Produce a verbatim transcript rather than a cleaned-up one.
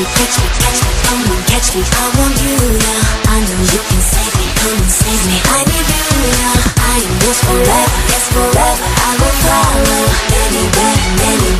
catch me, catch me, come on, catch me. I want you now. I know you can save me, come and save me. I need you now. I am yours forever, yes forever. I will follow anywhere, anywhere.